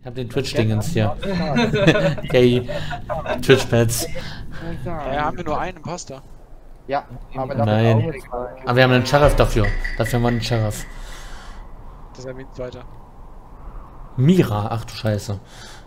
Ich hab den Twitch-Dingens hier. Okay. Twitch-Pads. Ja, haben wir nur einen Imposter. Ja, aber Nein. Aber wir haben einen Sheriff dafür. Dafür haben wir einen Sheriff. Das erwähnt weiter. Mira, ach du Scheiße.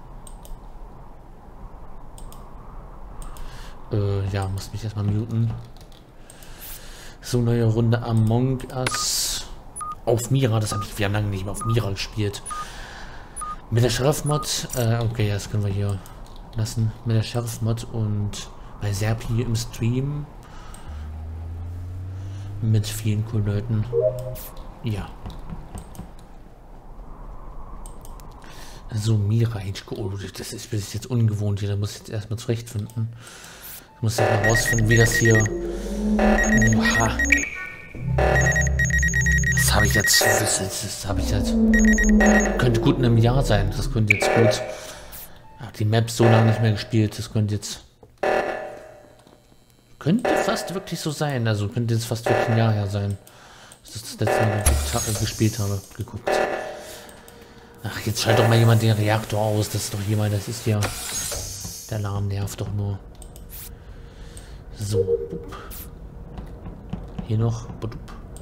Ja, muss mich erstmal muten. So, neue Runde Among Us. Auf Mira, wir haben lange nicht mehr auf Mira gespielt. Mit der Sheriff-Mod, okay, das können wir hier lassen. Mit der Sheriff-Mod und bei Serpi im Stream. Mit vielen coolen Leuten. Ja. So, Mira HQ. Oh, das ist jetzt ungewohnt hier. Da muss ich jetzt erstmal zurechtfinden. Ich muss ja herausfinden, wie das hier. Oha. Was habe ich jetzt? Das habe ich jetzt. Könnte gut in einem Jahr sein. Das könnte jetzt gut. Hab die Map so lange nicht mehr gespielt. Das könnte jetzt. Könnte fast wirklich so sein. Also könnte jetzt fast wirklich ein Jahr her sein. Dass ich das letzte Mal gespielt habe. Geguckt. Ach, jetzt schalt doch mal jemand den Reaktor aus. Das ist doch jemand, das ist ja. Der Alarm nervt doch nur. So. Bup. Hier noch. Bup.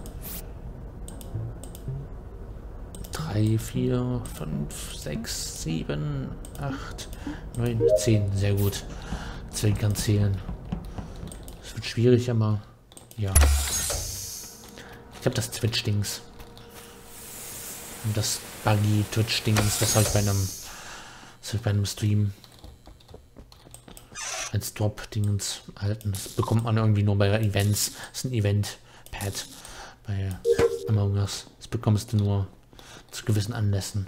3, 4, 5, 6, 7, 8, 9, 10. Sehr gut. Jetzt kann zählen. Es wird schwierig, aber ja. Ich habe das Twitch-Dings. Und das Buggy-Twitch-Dings, das habe ich bei einem Stream als Drop-Dingens erhalten. Das bekommt man irgendwie nur bei Events. Das ist ein Event-Pad bei Among Us. Das bekommst du nur zu gewissen Anlässen.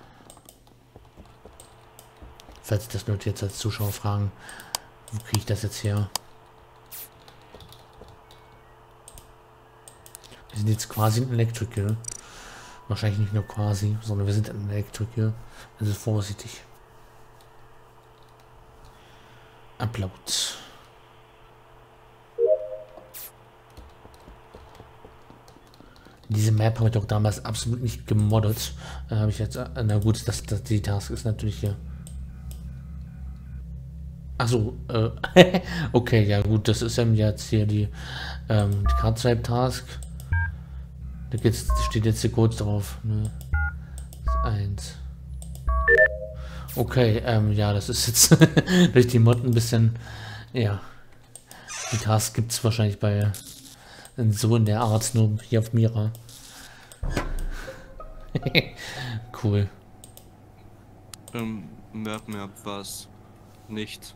Falls das Leute jetzt als Zuschauer fragen, wo kriege ich das jetzt her? Wir sind jetzt quasi in Electrical. Wahrscheinlich nicht nur quasi, sondern wir sind in Electrical. Also vorsichtig. Upload. Diese Map habe ich doch damals absolut nicht gemoddet. Habe ich jetzt. Na gut, die Task ist natürlich hier. Achso, okay, ja gut, das ist jetzt hier die Card-Swipe-Task. Da steht jetzt hier kurz drauf. Ne? 1. Okay, ja, das ist jetzt durch die Mod ein bisschen. Ja. Die Task gibt es wahrscheinlich bei so in der Art nur hier auf Mira. Cool. Map was nicht.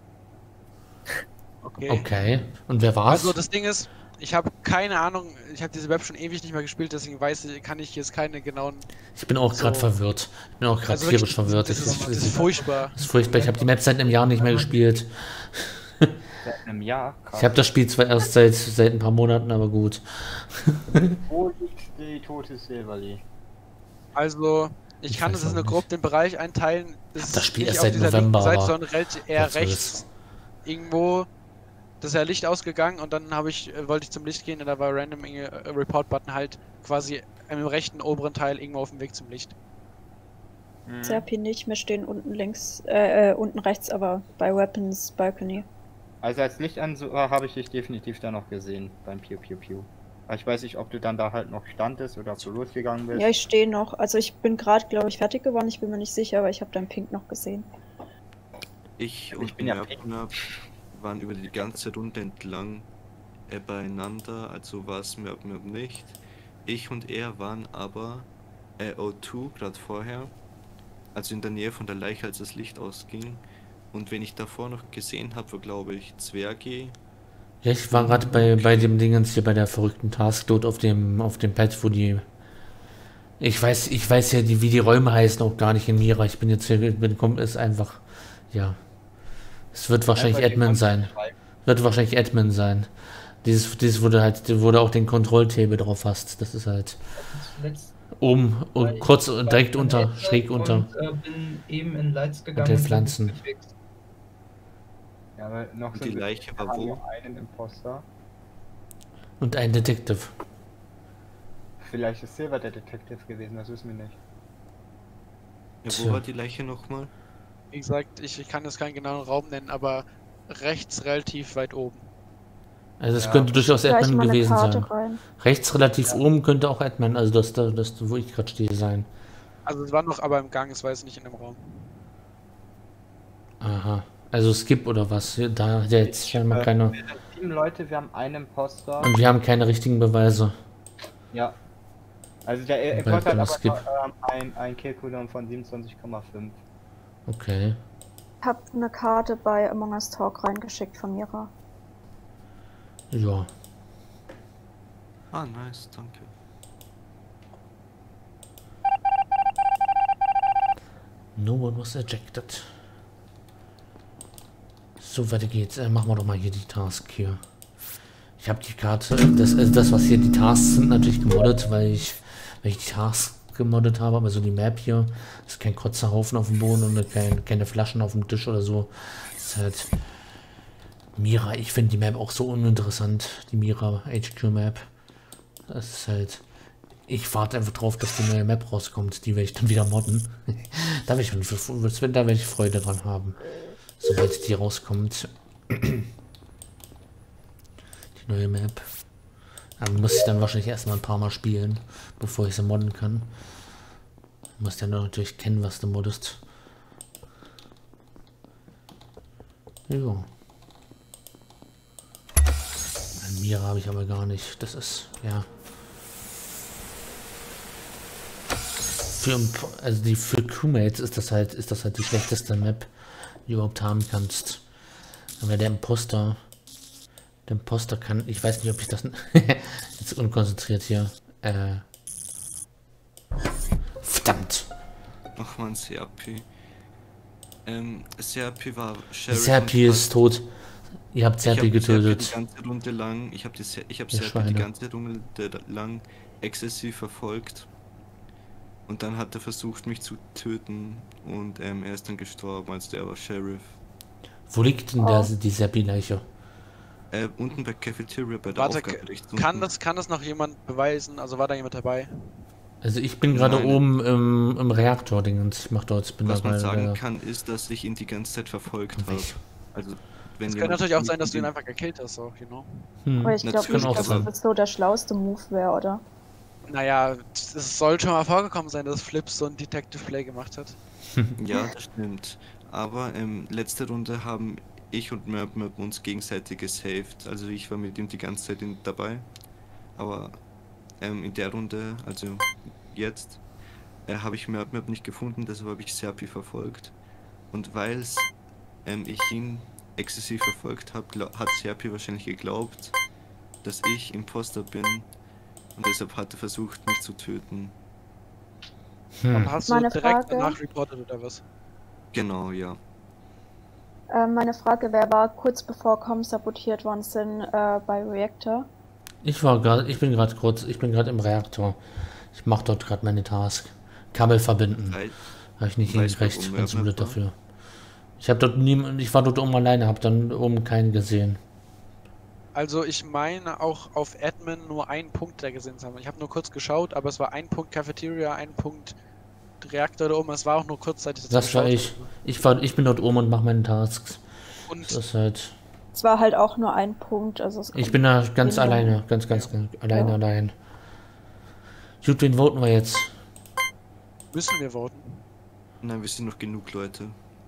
Okay. Und wer war's? Also das Ding ist, ich habe keine Ahnung, ich habe diese Map schon ewig nicht mehr gespielt, deswegen kann ich jetzt keine genauen... Ich bin auch gerade verwirrt. Ich bin auch gerade Also tierisch verwirrt. Das ist furchtbar. Das ist furchtbar. Ich habe die Map seit einem Jahr nicht mehr gespielt. Seit einem Jahr? Ich habe das Spiel zwar erst seit ein paar Monaten, aber gut. Wo liegt die tote Silverly? Also, ich kann weiß das auch nur nicht. grob den Bereich einteilen. Das Spiel nicht erst auf seit dieser November, linken Seite, aber sondern eher was soll's. rechts. Irgendwo, das ist ja Licht ausgegangen und dann wollte ich zum Licht gehen und da war random Report-Button halt quasi im rechten oberen Teil irgendwo auf dem Weg zum Licht. Serpi nicht, wir stehen unten links, unten rechts, aber bei Weapons Balcony. Also als Lichtansucher habe ich dich definitiv da noch gesehen beim Piu Piu Piu. Aber ich weiß nicht, ob du dann da halt noch standest oder ob du losgegangen bist. Ja, ich stehe noch. Also ich bin gerade, glaube ich, fertig geworden. Ich bin mir nicht sicher, aber ich habe dein Pink noch gesehen. Ich Ich und bin ja Merkner waren über die ganze Runde entlang beieinander, also war es Merkner nicht. Ich und er waren aber O2 gerade vorher, also in der Nähe von der Leiche, als das Licht ausging. Und wenn ich davor noch gesehen habe, war glaube ich Zwergi. Ja, ich war gerade bei dem Dingens hier bei der verrückten Task dort auf dem Pad, wo die. Ich weiß ja, wie die Räume heißen auch gar nicht in Mira. Ich bin jetzt hier, ist einfach. Ja. Es wird wahrscheinlich Admin sein. Wird wahrscheinlich Admin sein. Dieses wurde auch den Kontrolltable drauf hast. Das ist halt. Oben und kurz direkt unter, schräg unter. Und bin eben in Lights gegangen. Und den Pflanzen. Ja, aber noch Und die Leiche war wo? noch einen Imposter. Und ein Detective. Vielleicht ist Silver der Detective gewesen, das wissen wir nicht. Ja, Tja. wo war die Leiche nochmal? Wie gesagt, ich kann jetzt keinen genauen Raum nennen, aber rechts relativ weit oben. Also es Ja. könnte durchaus Gleich Admin mal eine gewesen Karte sein. rein. Rechts relativ oben könnte auch Admin, also das wo ich gerade stehe, sein. Also es war noch aber im Gang, es war jetzt nicht in dem Raum. Aha. Also Skip oder was? Da hat ja jetzt scheinbar keine. Wir sind 7 Leute, wir haben einen Imposter. Und wir haben keine richtigen Beweise. Ja. Also der Bei Imposter hat aber Skip. nur, ein Kill-Cooldown von 27,5. Okay. Ich hab eine Karte bei Among Us Talk reingeschickt von Mira. Ja. Ah, nice, danke. No one was ejected. So, weiter geht's. Machen wir doch mal hier die Task hier. Ich habe die Karte, das was hier die Tasks sind, natürlich gemoddet, weil ich die Tasks gemoddet habe, aber so die Map hier ist kein kurzer Haufen auf dem Boden und keine Flaschen auf dem Tisch oder so. Das ist halt Mira. Ich finde die Map auch so uninteressant, die Mira HQ Map. Das ist halt. Ich warte einfach drauf, dass die neue Map rauskommt. Die werde ich dann wieder modden. Da werde ich Freude dran haben. Sobald die rauskommt. Die neue Map. Aber muss ich dann wahrscheinlich erstmal ein paar Mal spielen, bevor ich sie modden kann. Du musst ja natürlich kennen, was du moddest. Ja. Mira habe ich aber gar nicht. Das ist, ja. Für Crewmates ist das halt die schlechteste Map, die du überhaupt haben kannst. Aber der Imposter kann, ich weiß nicht, ob ich das jetzt unkonzentriert hier. Verdammt. Ach man, CRP. CRP war Sheriff. CRP ist tot. Ihr habt CRP Die getötet. ganze Runde lang, ich habe CRP Schweine. die ganze Runde lang exzessiv verfolgt. Und dann hat er versucht, mich zu töten. Und er ist dann gestorben, als der war Sheriff. Wo liegt denn die CRP-Leiche? Unten bei Cafeteria bei der Warte, Aufgabe rechts kann unten. das noch jemand beweisen? Also war da jemand dabei? Also ich bin gerade Nein. oben im Reaktor-Dingens. Ich mach dort, bin Was man dabei. sagen kann, ist, dass ich ihn die ganze Zeit verfolgt habe. Also, wenn Es könnte jemand natürlich auch nicht sein, dass du ihn den- einfach gekillt hast, so, you know? Aber ich glaube natürlich nicht, dass kann auch das so der schlauste Move wäre, oder? Naja, es soll schon mal vorgekommen sein, dass Flips so ein Detective Play gemacht hat. Ja, das stimmt. Aber letzte Runde haben ich und Merp uns gegenseitig gesaved. Also ich war mit ihm die ganze Zeit dabei. Aber in der Runde, also jetzt, habe ich Merp nicht gefunden, deshalb habe ich CRP verfolgt. Und weil ich ihn exzessiv verfolgt habe, hat CRP wahrscheinlich geglaubt, dass ich Imposter bin. Und deshalb hat er versucht, mich zu töten. Und hast du Meine direkt Frage? danach reportet oder was? Genau, ja. Meine Frage wäre, war kurz bevor Comms sabotiert worden sind bei Reactor. Ich bin gerade im Reaktor. Ich mache dort gerade meine Task. Kabel verbinden. Habe ich nicht Weiß hingekriegt. warum Ich bin zu blöd Merp war? dafür. Ich war dort oben alleine, habe dann oben keinen gesehen. Also ich meine auch auf Admin nur einen Punkt da gesehen zu haben. Ich habe nur kurz geschaut, aber es war ein Punkt Cafeteria, ein Punkt Reaktor da oben. Es war auch nur kurzzeitig. dass Das ich war geschaut ich. habe. Ich bin dort oben und mache meine Tasks. Und Das ist halt. Es war halt auch nur ein Punkt, also es Ich kommt bin da ganz hin. alleine. Ganz allein. Gut, wen voten wir jetzt? müssen wir voten? Nein, wir sind noch genug Leute.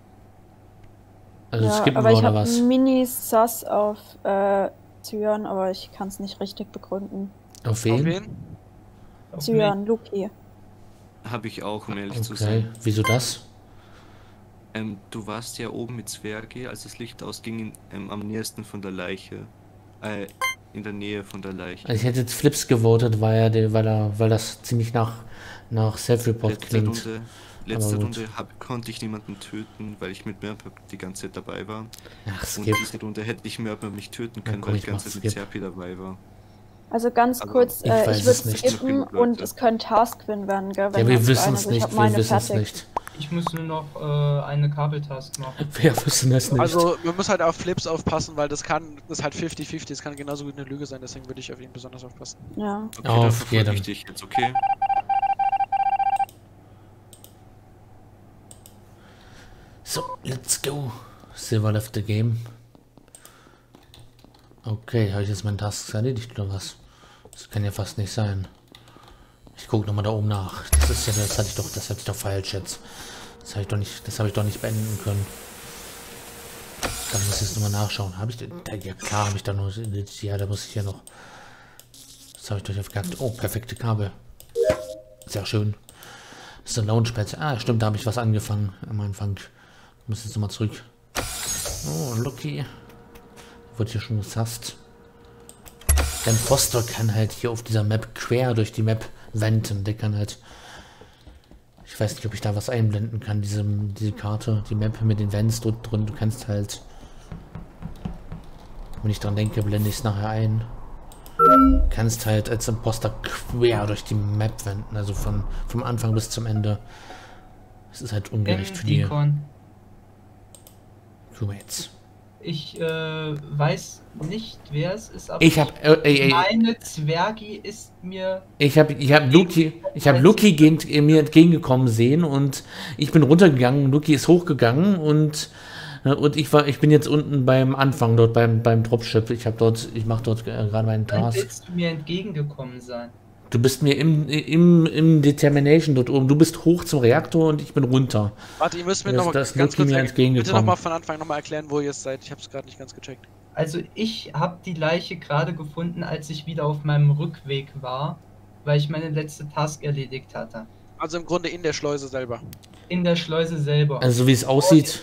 Also Ja, skippen aber wir ich oder habe was? Mini-Sus auf Cyan, aber ich kann es nicht richtig begründen. Auf Auf wen? wen? Auf Cyan, Luki. Habe ich auch, um ehrlich zu Okay, sein. wieso das? Du warst ja oben mit Zwerge, als das Licht ausging, am nächsten von der Leiche. In der Nähe von der Leiche. Also ich hätte jetzt Flips gewotet, weil das ziemlich nach Self-Report klingt. Letzte Aber gut. Runde konnte ich niemanden töten, weil ich mit Merp die ganze Zeit dabei war. Ach, Und skip. diese Runde hätte ich Merp nicht töten können, komm, weil ich ich die ganze mach Zeit mit Skip. CRP dabei war. Also ganz Aber kurz, ich weiß ich würde es nicht. skippen Genug Leute. und es können Task-Win werden, gell? Ja, wenn wir das wissen eine- es also ich nicht. hab Wir meine wissen es fertig. nicht. Ich muss nur noch eine Kabeltask machen. Wir wissen es nicht. Also man muss halt auf Flips aufpassen, weil das ist halt 50-50, das kann genauso gut eine Lüge sein, deswegen würde ich auf ihn besonders aufpassen. Ja. Okay, Auf dann verfolge jeden. ich dich jetzt, okay? So, let's go. Silver left the game. Okay, habe ich jetzt meinen Tasks erledigt oder was? Das kann ja fast nicht sein. Ich gucke nochmal da oben nach. Das ist ja, das hatte ich doch falsch jetzt. Das habe ich doch nicht beenden können. Dann muss ich jetzt nochmal nachschauen. Habe ich denn? Ja klar, habe ich da nur. Ja, da muss ich ja noch. Das habe ich durch aufgehackt. Oh, perfekte Kabel. Sehr schön. Das ist ein Launchpad. Ah, stimmt, da habe ich was angefangen am Anfang. Ich muss jetzt nochmal zurück. Oh, Lucky. Wurde hier schon gesagt. Der Imposter kann halt hier auf dieser Map quer durch die Map wenden. Der kann halt. Ich weiß nicht, ob ich da was einblenden kann. Diese Karte, die Map mit den Vents dort drin. Du kannst halt. Wenn ich dran denke, blende ich es nachher ein. Du kannst halt als Imposter quer durch die Map wenden. Also vom Anfang bis zum Ende. Das ist halt ungerecht für die Crewmates. Ich weiß nicht, wer es ist, aber Ich habe meine Zwergi ist mir... Ich habe Luki mir entgegengekommen sehen und ich bin runtergegangen, Luki ist hochgegangen und ich bin jetzt unten beim Anfang dort beim Dropship. Ich mache dort gerade meinen Wann Task. willst du mir entgegengekommen sein? Du bist mir im Determination dort oben. Du bist hoch zum Reaktor und ich bin runter. Warte, ihr müsst mir Das- noch mal das ganz Lucky kurz mir entgegengekommen. bitte nochmal von Anfang nochmal erklären, wo ihr jetzt seid. Ich habe es gerade nicht ganz gecheckt. Also ich habe die Leiche gerade gefunden, als ich wieder auf meinem Rückweg war, weil ich meine letzte Task erledigt hatte. Also im Grunde in der Schleuse selber. In der Schleuse selber. Also wie es aussieht,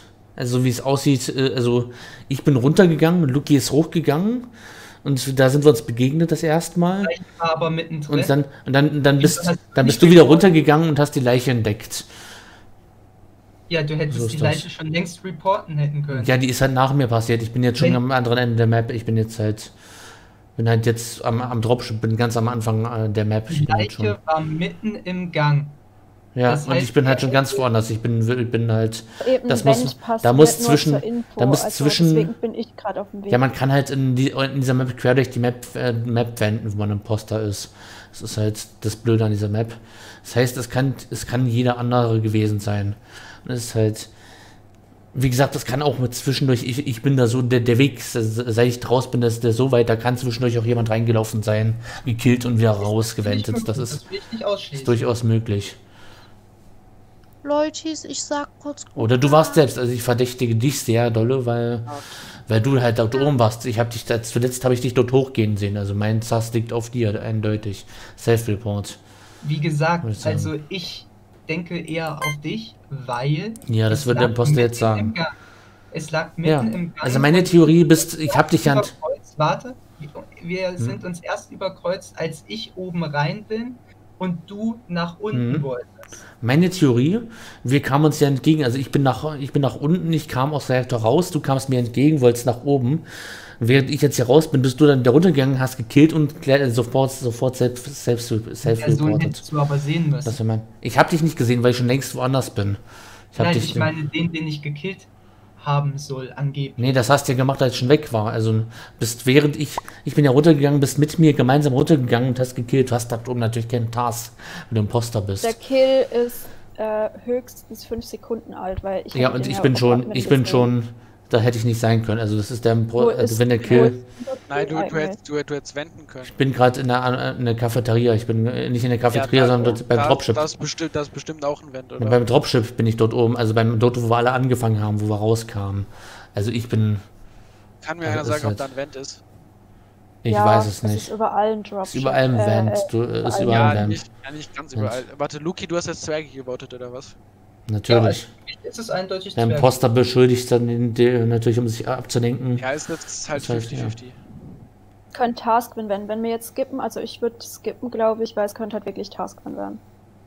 also ich bin runtergegangen, Luki ist hochgegangen und da sind wir uns begegnet das erste Mal. Ich war aber mittendrin. Und dann bist du wieder runtergegangen und hast die Leiche entdeckt. Ja, du hättest So ist die das. Leiche schon längst reporten hätten können. Ja, die ist halt nach mir passiert. Ich bin jetzt schon Wenn- am anderen Ende der Map. Ich bin halt jetzt am Dropship, bin ganz am Anfang der Map. Die Ich bin halt schon, Leiche war mitten im Gang. ja, das und heißt, ich bin halt schon ganz woanders. Ich bin halt, Eben, das wenn muss- ich passiert, da muss nur zwischen- zur Info, da muss also zwischen- deswegen bin ich gerade auf dem Weg. ja, man kann halt in dieser Map quer durch die Map wenden, wo man ein Imposter ist. Das ist halt das Blöde an dieser Map. Das heißt, es kann jeder andere gewesen sein. Und es ist halt, wie gesagt, das kann auch mit zwischendurch, ich bin da so, der Weg, seit ich draus bin, ist der so weit, da kann zwischendurch auch jemand reingelaufen sein, gekillt und wieder rausgewendet. Das ist will ich nicht ausschließen. durchaus möglich. Leute, ich sag kurz. Oder du warst selbst, also ich verdächtige dich sehr dolle, weil du halt dort oben warst. Zuletzt habe ich dich dort hochgehen sehen, also mein Sass liegt auf dir, eindeutig. Self-Report. Wie gesagt, Würde ich sagen. also ich denke eher auf dich, weil... Ja, das es wird der lag Imposter jetzt mitten im sagen. Gang. Es lag mitten Ja, im Gang. also meine Theorie ich habe dich ja... Warte, wir sind uns erst überkreuzt, als ich oben rein bin und du nach unten wolltest. Meine Theorie, wir kamen uns ja entgegen, also ich bin nach unten, ich kam aus der Reaktor raus, du kamst mir entgegen, wolltest nach oben. Während ich jetzt hier raus bin, bist du dann da runtergegangen, hast gekillt und sofort selbst Person reported. hättest du aber sehen müssen. Das wäre ich habe dich nicht gesehen, weil ich schon längst woanders bin. Nein, ich meine den ich gekillt haben soll, angeblich. Nee, das hast du ja gemacht, als ich schon weg war. Also während ich bin ja runtergegangen, bist mit mir gemeinsam runtergegangen und hast gekillt. Du hast da oben natürlich keinen Task, wenn du Imposter bist. Der Kill ist höchstens 5 Sekunden alt, weil ich Ja, hab und den ich ja bin auch schon, atmen ich bin gesehen. schon, da hätte ich nicht sein können. Also das ist der, Wo also ist- wenn der wo Kill, ist der Nein, du Kill hättest wenden können. ich bin gerade in der Cafeteria. Ich bin nicht in der Cafeteria, sondern dort beim Dropship. Das ist bestimmt auch ein Vent, Und oder? beim Dropship bin ich dort oben, also dort, wo wir alle angefangen haben, wo wir rauskamen. Also ich bin, Kann mir also einer ist sagen, ob halt- da ein Vent ist? ich Ja, weiß es Das nicht. ist überall ein Dropship. Ist überall ein Vent. Ist überall. überall ein Ja, Vent. nicht ganz überall. Warte, Luki, du hast jetzt Zwerge gewotet, oder was? Natürlich. Es ist eindeutig Der Zwerg. Imposter beschuldigt dann natürlich, um sich abzulenken. Ja, ist jetzt halt Das heißt, 50-50. Könnte Taskman werden. Wenn wir jetzt skippen, also ich würde skippen, glaube ich, weil es könnte halt wirklich Taskman werden.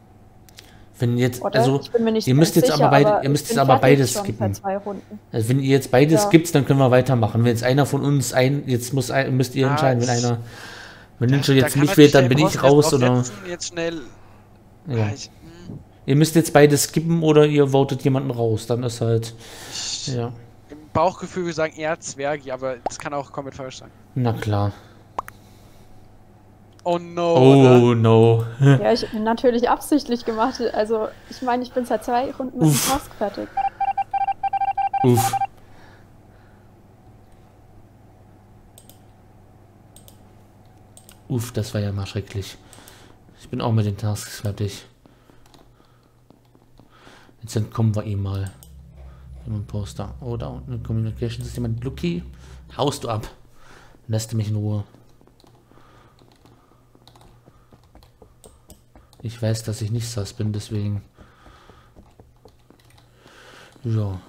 Wenn jetzt, Oder? also, Ich bin mir nicht ihr müsst ganz jetzt sicher, aber beide- ihr müsst ich jetzt bin aber fertig beides schon skippen. seit 2 Runden. also wenn ihr jetzt beides Ja. gibt, dann können wir weitermachen. Wenn jetzt einer von uns müsst ihr entscheiden, wenn Ninja jetzt mich wählt, dann bin ich raus oder. Jetzt schnell. Ja. Ah, Ihr müsst jetzt beides skippen oder ihr votet jemanden raus. Dann ist halt. Ja. Im Bauchgefühl würde ich sagen eher Zwerge, aber das kann auch komplett falsch sein. Na klar. Oh no, Oh no. Ja, ich bin natürlich absichtlich gemacht. Also, ich meine, ich bin seit 2 Runden mit dem Uff. Task fertig. Uff. Uff, das war ja mal schrecklich. Ich bin auch mit den Tasks fertig. Jetzt entkommen wir ihm mal. Ein Poster. Oh, da unten ein Communication System. Lucky, haust du ab. Lässt du mich in Ruhe. Ich weiß, dass ich nicht sass bin, deswegen. Ja.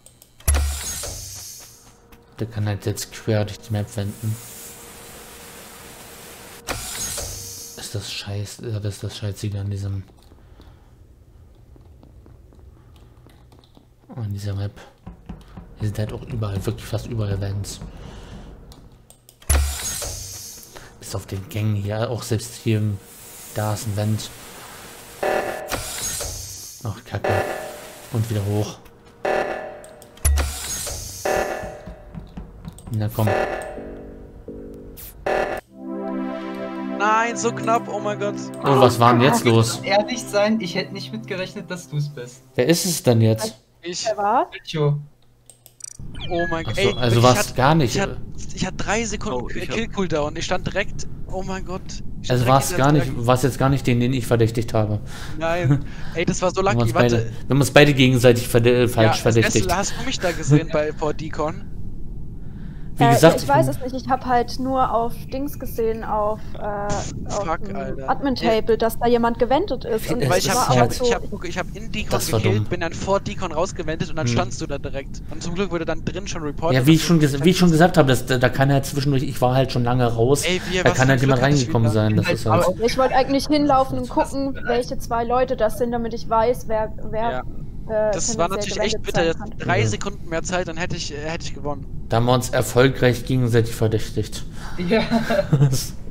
Der kann halt jetzt quer durch die Map wenden. Ist das scheiße? Ja, das ist das Scheißige an diesem. An dieser Map. Hier sind halt auch überall, wirklich fast überall Events. Bis auf den Gängen hier, auch selbst hier, da ist ein Vent. Ach, Kacke. Und wieder hoch. Na komm. Nein, so knapp, oh mein Gott. Oh, was war denn jetzt los? Ehrlich sein, ich hätte nicht mitgerechnet, dass du es bist. Wer ist es denn jetzt? Ich, Wer war? Joe. oh mein Gott, Achso, also war es gar nicht. Ich hatte 3 Sekunden Oh, ich hab- Kill-Cooldown. Ich stand direkt, oh mein Gott. Ich stand Also direkt war es hinter gar der nicht, Flagge. war es jetzt gar nicht den ich verdächtigt habe. Nein, ey, das war so Wir haben lucky, uns beide, warte. wir haben uns beide gegenseitig falsch verdächtigt. Hast du mich da gesehen vor Decon? Wie gesagt, ich weiß es nicht, ich habe halt nur auf Dings gesehen, auf Fuck, dem Alter. Admin-Table, dass da jemand gewendet ist. Und Weil Es ich ist hab, halt- ich hab in Decon Das war gekillt, dumm. bin dann vor Decon rausgewendet und dann standst du da direkt. Und zum Glück wurde dann drin schon reported. Ja, wie ich schon gesagt gesagt habe, da kann halt zwischendurch, ich war halt schon lange raus, Ey, da was kann für halt jemand Glück hatte ich reingekommen wieder. sein, das ist halt. Aber Ich wollte eigentlich hinlaufen und gucken, welche 2 Leute das sind, damit ich weiß, wer Ja. Das war natürlich echt bitter. Jetzt 3 Sekunden mehr Zeit, dann hätte ich gewonnen. Da haben wir uns erfolgreich gegenseitig verdächtigt. Ja.